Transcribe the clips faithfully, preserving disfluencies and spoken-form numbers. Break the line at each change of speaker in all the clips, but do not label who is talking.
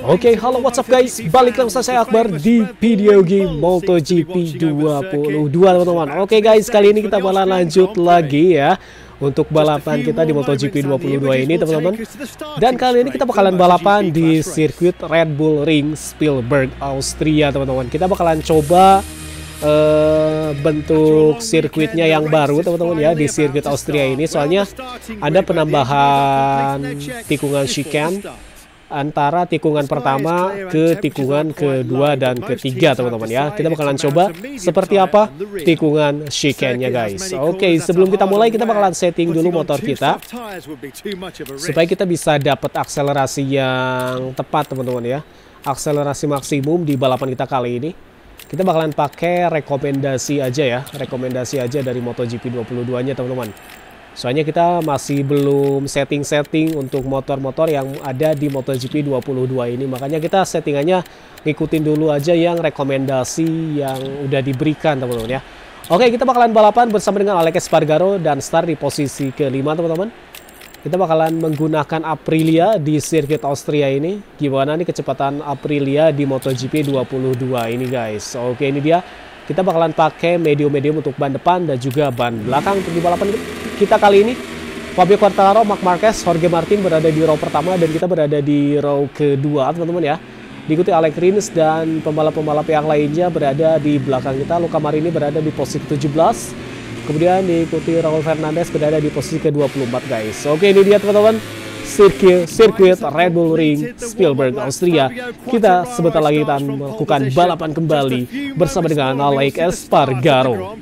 Oke, halo what's up guys, balik lagi sama saya Akbar di video game MotoGP dua puluh dua teman-teman. Oke guys, kali ini kita bakalan lanjut lagi ya untuk balapan kita di MotoGP dua puluh dua ini teman-teman. Dan kali ini kita bakalan balapan di sirkuit Red Bull Ring Spielberg, Austria teman-teman. Kita bakalan coba Uh, bentuk sirkuitnya yang baru teman-teman ya di sirkuit Austria ini, soalnya ada penambahan tikungan chicane antara tikungan pertama ke tikungan kedua dan ketiga teman-teman ya. Kita bakalan coba seperti apa tikungan chicane-nya guys. Oke, sebelum kita mulai kita bakalan setting dulu motor kita supaya kita bisa dapat akselerasi yang tepat teman-teman ya, akselerasi maksimum di balapan kita kali ini. Kita bakalan pakai rekomendasi aja ya, rekomendasi aja dari MotoGP dua puluh dua nya teman-teman. Soalnya kita masih belum setting-setting untuk motor-motor yang ada di MotoGP dua puluh dua ini. Makanya kita settingannya ngikutin dulu aja yang rekomendasi yang udah diberikan teman-teman ya. Oke, kita bakalan balapan bersama dengan Alex Espargaro dan start di posisi kelima teman-teman. Kita bakalan menggunakan Aprilia di sirkuit Austria ini. Gimana nih kecepatan Aprilia di MotoGP dua puluh dua ini guys. Oke, ini dia. Kita bakalan pakai medium-medium untuk ban depan dan juga ban belakang untuk di balapan kita kali ini. Fabio Quartararo, Marc Marquez, Jorge Martin berada di row pertama dan kita berada di row kedua teman-teman ya. Diikuti Alex Rins dan pembalap-pembalap yang lainnya berada di belakang kita. Luca Marini berada di posisi ke tujuh belas. Kemudian diikuti Raul Fernandez berada di posisi ke dua puluh empat guys. Oke, ini dia teman-teman sirkuit sirkuit Red Bull Ring Spielberg Austria. Kita sebentar lagi akan melakukan balapan kembali bersama dengan Alex Espargaro.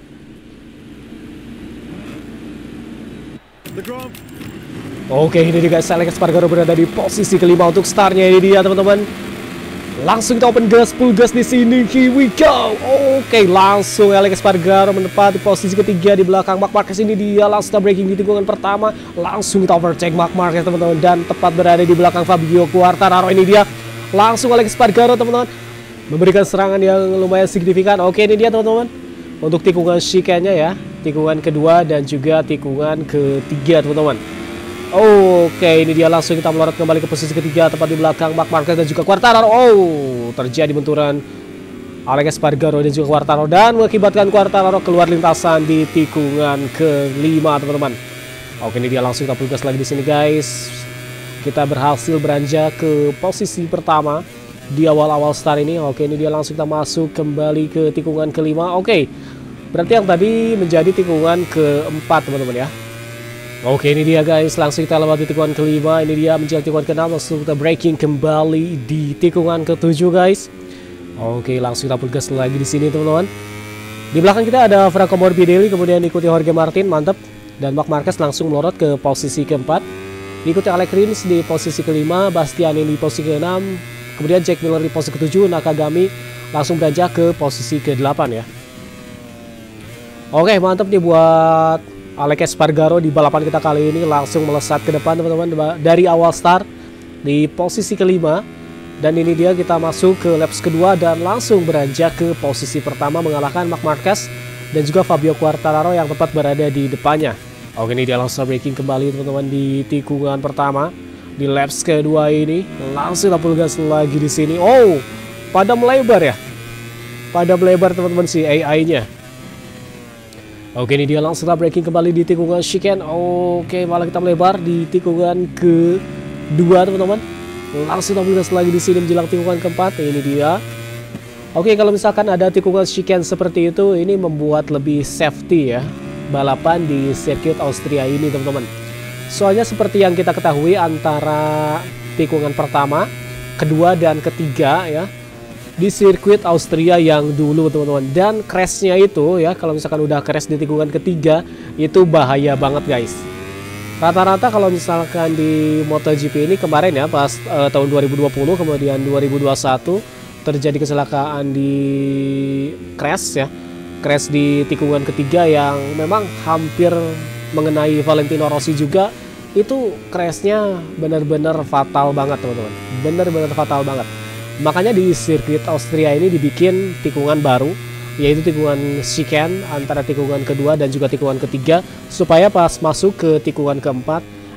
Oke, ini dia guys, Alex Espargaro berada di posisi kelima untuk startnya. Ini dia teman-teman. Langsung kita open gas, full gas di sini. Here we go. Oke, langsung Alex Espargaro menempati posisi ketiga di belakang Marc Marquez. Ini dia langsung braking di tikungan pertama. Langsung kita overtake Marc Marquez teman-teman dan tepat berada di belakang Fabio Quartararo. Ini dia langsung Alex Espargaro teman-teman memberikan serangan yang lumayan signifikan. Oke, ini dia teman-teman untuk tikungan chicane-nya ya, tikungan kedua dan juga tikungan ketiga teman-teman. Oke, ini dia langsung kita melorot kembali ke posisi ketiga tepat di belakang Marc Marquez dan juga Quartararo. Oh, terjadi benturan Alex Espargaro dan juga Quartararo dan mengakibatkan Quartararo keluar lintasan di tikungan kelima teman-teman. Oke, ini dia langsung kita pelugas lagi di sini guys. Kita berhasil beranjak ke posisi pertama di awal-awal start ini. Oke, ini dia langsung kita masuk kembali ke tikungan kelima. Oke, berarti yang tadi menjadi tikungan keempat teman-teman ya. Oke, ini dia guys, langsung kita lewati tikungan kelima. Ini dia menjelang tikungan keenam, langsung kita braking kembali di tikungan ketujuh guys. Oke, langsung kita pegas lagi di sini teman-teman. Di belakang kita ada Franco Morbidelli, kemudian diikuti Jorge Martin, mantap. Dan Marc Marquez langsung melorot ke posisi keempat. Diikuti Alex Rins di posisi kelima, Bastianini di posisi keenam, kemudian Jack Miller di posisi ketujuh, Nakagami langsung beranjak ke posisi kedelapan ya. Oke, mantap nih buat Alex Espargaro di balapan kita kali ini, langsung melesat ke depan teman-teman dari awal start di posisi kelima. Dan ini dia kita masuk ke laps kedua dan langsung beranjak ke posisi pertama mengalahkan Marc Marquez dan juga Fabio Quartararo yang tepat berada di depannya. Oke, ini dia langsung braking kembali teman-teman di tikungan pertama di laps kedua ini. Langsung kita full gas lagi di sini. Oh, pada melebar ya, pada melebar teman-teman si A I-nya. Oke, ini dia langsung kita braking kembali di tikungan chicane. Oke, malah kita melebar di tikungan kedua teman-teman. Langsung kita gas lagi di sini menjelang tikungan keempat. Ini dia. Oke, kalau misalkan ada tikungan chicane seperti itu, ini membuat lebih safety ya balapan di sirkuit Austria ini teman-teman. Soalnya seperti yang kita ketahui antara tikungan pertama, kedua dan ketiga ya di sirkuit Austria yang dulu teman-teman, dan crashnya itu ya, kalau misalkan udah crash di tikungan ketiga itu bahaya banget guys. Rata-rata kalau misalkan di MotoGP ini kemarin ya pas uh, tahun dua ribu dua puluh kemudian dua ribu dua puluh satu terjadi kecelakaan di crash ya, crash di tikungan ketiga yang memang hampir mengenai Valentino Rossi juga. Itu crashnya benar-benar fatal banget teman-teman, benar-benar fatal banget. Makanya di sirkuit Austria ini dibikin tikungan baru, yaitu tikungan chicane antara tikungan kedua dan juga tikungan ketiga, supaya pas masuk ke tikungan keempat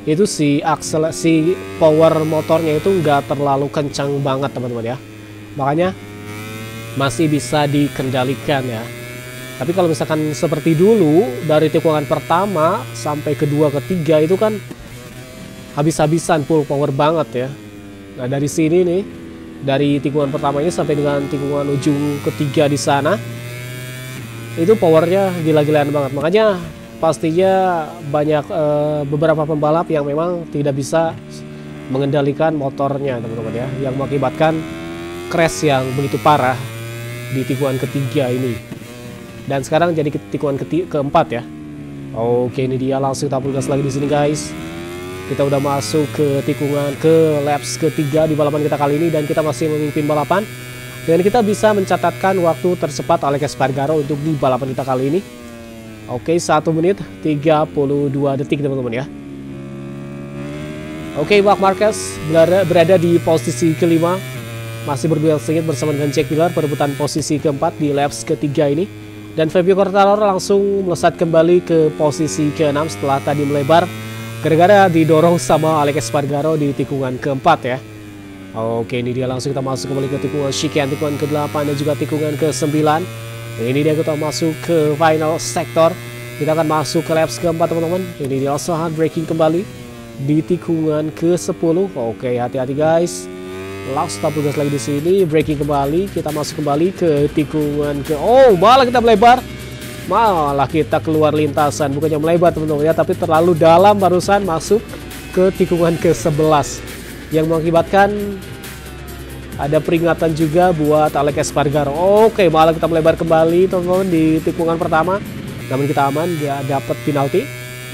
itu si akselerasi power motornya itu nggak terlalu kencang banget teman-teman ya. Makanya masih bisa dikendalikan ya. Tapi kalau misalkan seperti dulu dari tikungan pertama sampai kedua ketiga itu kan habis-habisan full power banget ya. Nah dari sini nih, dari tikungan pertama ini sampai dengan tikungan ujung ketiga di sana, itu powernya gila-gilaan banget. Makanya pastinya banyak e, beberapa pembalap yang memang tidak bisa mengendalikan motornya teman-teman ya, yang mengakibatkan crash yang begitu parah di tikungan ketiga ini. Dan sekarang jadi tikungan keti keempat ya. Oke, ini dia, langsung kita gas lagi di sini guys. Kita udah masuk ke tikungan ke laps ketiga di balapan kita kali ini, dan kita masih memimpin balapan. Dan kita bisa mencatatkan waktu tercepat Alex Espargaro untuk di balapan kita kali ini. Oke, satu menit tiga puluh dua detik teman-teman ya. Oke, Marc Marquez berada, berada di posisi kelima, masih berduel sengit bersama dengan Jack Miller perebutan posisi keempat di laps ketiga ini. Dan Fabio Quartararo langsung melesat kembali ke posisi keenam setelah tadi melebar gara-gara didorong sama Alex Espargaro di tikungan keempat ya. Oke, ini dia, langsung kita masuk kembali ke tikungan chicane, tikungan ke delapan dan juga tikungan ke sembilan. Ini dia, kita masuk ke final sektor. Kita akan masuk ke laps keempat teman-teman. Ini dia langsung hard braking kembali di tikungan ke sepuluh. Oke, hati-hati guys. Langsung tabung gas lagi di sini, braking kembali. Kita masuk kembali ke tikungan ke oh malah kita melebar. Malah kita keluar lintasan, bukannya melebar teman-teman ya, tapi terlalu dalam barusan masuk ke tikungan ke sebelas yang mengakibatkan ada peringatan juga buat Alex Espargaro. Oke, malah kita melebar kembali teman-teman di tikungan pertama, namun kita aman, dia dapat penalti.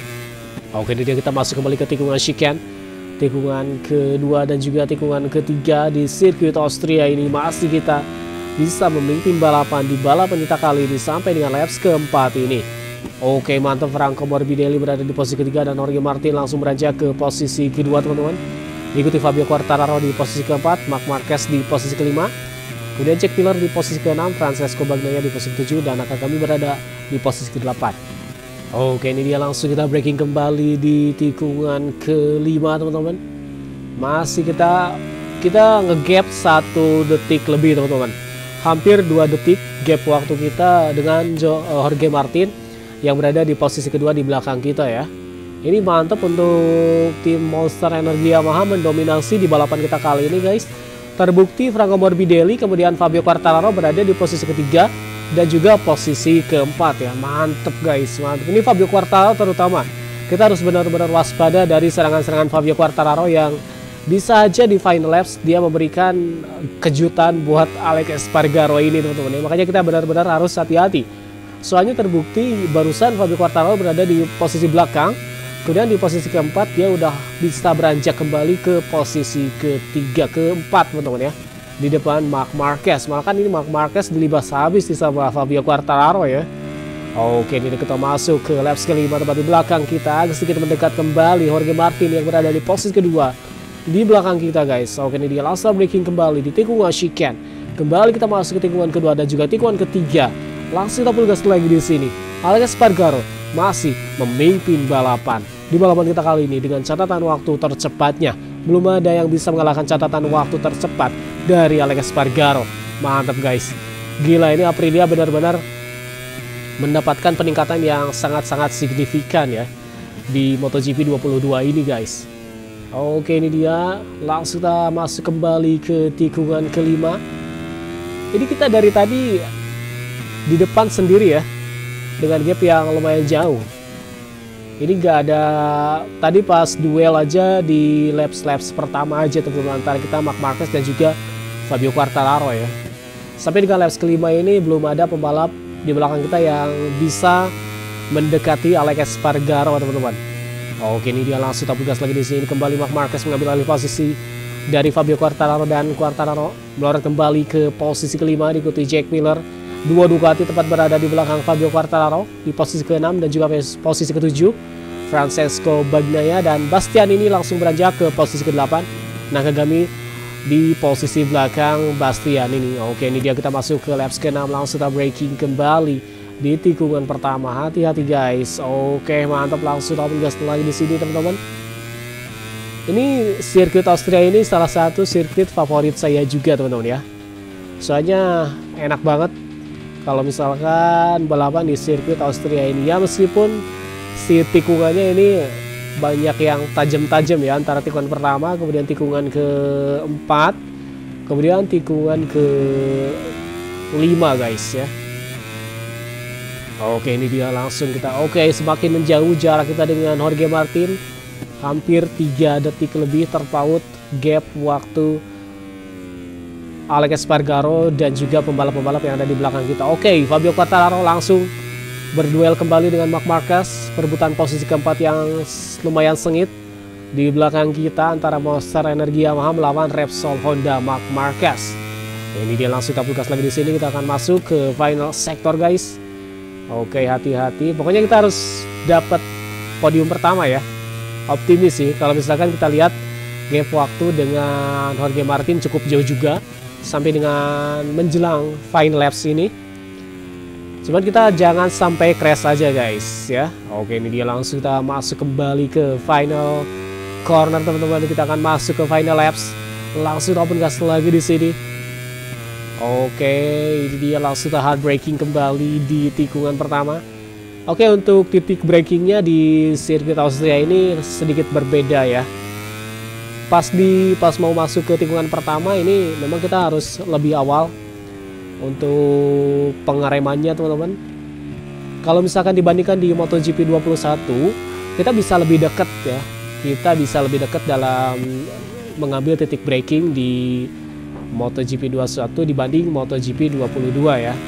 Oke, ini dia, kita masuk kembali ke tikungan chicane, tikungan kedua dan juga tikungan ketiga di sirkuit Austria ini. Masih kita bisa memimpin balapan di balapan kita kali ini sampai dengan laps keempat ini. Oke, mantap, Franco Morbidelli berada di posisi ketiga dan Jorge Martin langsung beranjak ke posisi kedua teman-teman. Diikuti Fabio Quartararo di posisi keempat, Marc Marquez di posisi kelima, kemudian Jack Miller di posisi keenam, Francesco Bagnaia di posisi ketujuh, dan Nakagami berada di posisi kedelapan. Oke, ini dia, langsung kita braking kembali di tikungan kelima teman-teman. Masih kita kita ngegap satu detik lebih teman-teman. Hampir dua detik gap waktu kita dengan Jorge Martin yang berada di posisi kedua di belakang kita ya. Ini mantap untuk tim Monster Energy Yamaha mendominasi di balapan kita kali ini guys. Terbukti Franco Morbidelli kemudian Fabio Quartararo berada di posisi ketiga dan juga posisi keempat ya. Mantap guys, mantap. Ini Fabio Quartararo terutama, kita harus benar-benar waspada dari serangan-serangan Fabio Quartararo yang bisa aja di final laps dia memberikan kejutan buat Alex Espargaro ini teman-teman. Makanya kita benar-benar harus hati-hati. Soalnya terbukti barusan Fabio Quartararo berada di posisi belakang, kemudian di posisi keempat dia udah bisa beranjak kembali ke posisi ketiga, keempat teman-teman ya, di depan Marc Marquez. Malah kan ini Marc Marquez dilibas habis sama Fabio Quartararo ya. Oke, ini kita masuk ke laps kelima, tempat di belakang kita agak sedikit mendekat kembali Jorge Martin yang berada di posisi kedua di belakang kita guys. Oke, ini dia langsung braking kembali di tikungan chicane. Kembali kita masuk ke tikungan kedua dan juga tikungan ketiga. Langsung kita gas lagi di sini. Alex Espargaro masih memimpin balapan di balapan kita kali ini dengan catatan waktu tercepatnya. Belum ada yang bisa mengalahkan catatan waktu tercepat dari Alex Espargaro. Mantap guys. Gila, ini Aprilia benar-benar mendapatkan peningkatan yang sangat-sangat signifikan ya di MotoGP dua puluh dua ini guys. Oke, ini dia, langsung kita masuk kembali ke tikungan kelima. Ini kita dari tadi di depan sendiri ya, dengan gap yang lumayan jauh. Ini gak ada, tadi pas duel aja di laps-laps pertama aja teman-teman, antara kita Marc Marquez dan juga Fabio Quartararo ya. Sampai dengan laps kelima ini belum ada pembalap di belakang kita yang bisa mendekati Alex Espargaro teman-teman. Oke, ini dia, langsung tabung gas lagi di sini. Kembali Marc Marquez mengambil alih posisi dari Fabio Quartararo, dan Quartararo melorot kembali ke posisi kelima diikuti Jack Miller. Dua Ducati tepat berada di belakang Fabio Quartararo di posisi keenam dan juga posisi ketujuh Francesco Bagnaia, dan Bastian ini langsung beranjak ke posisi kedelapan. Nakagami di posisi belakang Bastian ini. Oke, ini dia, kita masuk ke laps keenam, langsung kita braking kembali di tikungan pertama. Hati-hati guys. Oke, mantap, langsung tabung gas lagi di sini teman-teman. Ini sirkuit Austria ini salah satu sirkuit favorit saya juga teman-teman ya. Soalnya enak banget kalau misalkan balapan di sirkuit Austria ini ya, meskipun si tikungannya ini banyak yang tajam-tajam ya, antara tikungan pertama, kemudian tikungan keempat, kemudian tikungan ke lima guys ya. Oke, ini dia langsung kita. Oke, semakin menjauh jarak kita dengan Jorge Martin. Hampir tiga detik lebih terpaut gap waktu Alex Espargaro dan juga pembalap-pembalap yang ada di belakang kita. Oke, Fabio Quartararo langsung berduel kembali dengan Marc Marquez. Perebutan posisi keempat yang lumayan sengit di belakang kita antara Monster Energi Yamaha melawan Repsol Honda Marc Marquez. Ini dia langsung kita gas lagi di sini. Kita akan masuk ke final sektor guys. Oke, hati-hati. Pokoknya kita harus dapat podium pertama ya. Optimis sih kalau misalkan kita lihat gap waktu dengan Jorge Martin cukup jauh juga sampai dengan menjelang final laps ini. Cuman kita jangan sampai crash aja guys ya. Oke, ini dia langsung kita masuk kembali ke final corner teman-teman. Kita akan masuk ke final laps. Langsung open gas lagi di sini. Oke, ini dia langsung kita hard braking kembali di tikungan pertama. Oke, untuk titik breakingnya di sirkuit Austria ini sedikit berbeda ya. Pas di pas mau masuk ke tikungan pertama ini memang kita harus lebih awal untuk pengeremannya teman-teman. Kalau misalkan dibandingkan di MotoGP dua puluh satu, kita bisa lebih dekat ya. Kita bisa lebih dekat dalam mengambil titik braking di MotoGP dua puluh satu dibanding MotoGP dua puluh dua ya.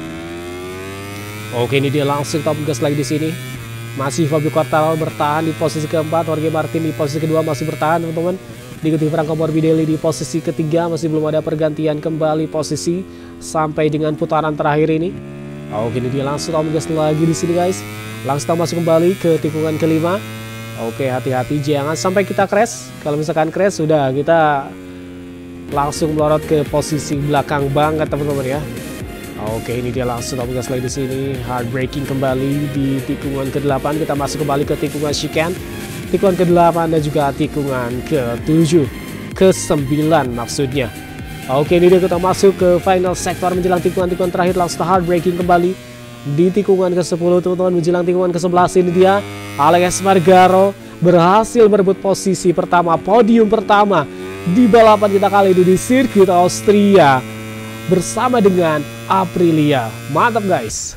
Oke, ini dia langsung top gas lagi di sini. Masih Fabio Quartararo bertahan di posisi keempat, Jorge Martin di posisi kedua masih bertahan teman-teman. Diikuti Franco Morbidelli di posisi ketiga, masih belum ada pergantian kembali posisi sampai dengan putaran terakhir ini. Oke, ini dia langsung top gas lagi di sini guys. Langsung masuk kembali ke tikungan kelima. Oke, hati-hati jangan sampai kita crash. Kalau misalkan crash sudah kita langsung melorot ke posisi belakang banget teman-teman ya. Oke, ini dia langsung top gas lagi di sini. Hard braking kembali di tikungan ke delapan. Kita masuk kembali ke tikungan chicane. Tikungan ke delapan dan juga tikungan ke tujuh, ke sembilan maksudnya. Oke, ini dia kita masuk ke final sektor menjelang tikungan-tikungan terakhir. Langsung hard braking kembali di tikungan ke sepuluh teman-teman. Menjelang tikungan ke sebelas ini dia Alex Espargaro berhasil merebut posisi pertama, podium pertama di balapan kita kali ini di sirkuit Austria bersama dengan Aprilia. Mantap guys.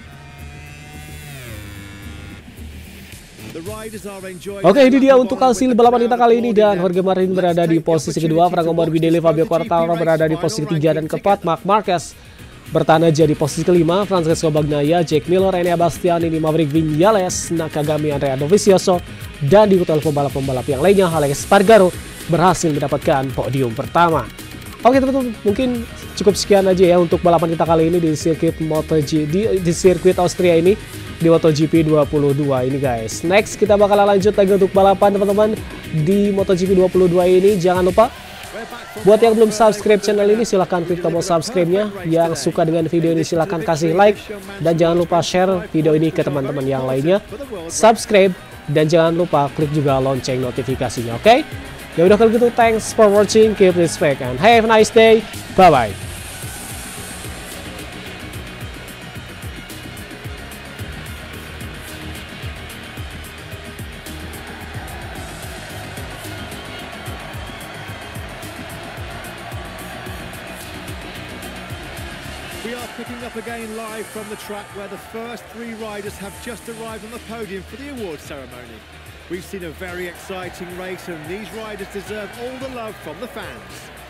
Oke, ini dia untuk hasil balapan kita kali ini. Dan Jorge Martin berada di posisi kedua, Franco Morbidelli, Fabio Quartararo berada di posisi ketiga dan keempat, Marc Marquez bertahan aja di posisi kelima, Francesco Bagnaia, Jack Miller, Enea Bastianini, Maverick Viñales, Nakagami, Andrea Dovizioso, dan diikuti oleh pembalap-pembalap yang lainnya. Alex Espargaro berhasil mendapatkan podium pertama. Oke teman-teman, mungkin cukup sekian aja ya untuk balapan kita kali ini di sirkuit MotoGP di, di sirkuit Austria ini di MotoGP dua puluh dua ini guys. Next kita bakalan lanjut lagi untuk balapan teman-teman di MotoGP dua puluh dua ini. Jangan lupa buat yang belum subscribe channel ini silahkan klik tombol subscribe-nya. Yang suka dengan video ini silahkan kasih like dan jangan lupa share video ini ke teman-teman yang lainnya. Subscribe dan jangan lupa klik juga lonceng notifikasinya, oke? Okay? Ya udah kalau gitu, thanks for watching, keep respect and have a nice day, bye bye.
We are picking up again live from the track where the first three riders have just arrived on the podium for the awards ceremony. We've seen a very exciting race and these riders deserve all the love from the fans.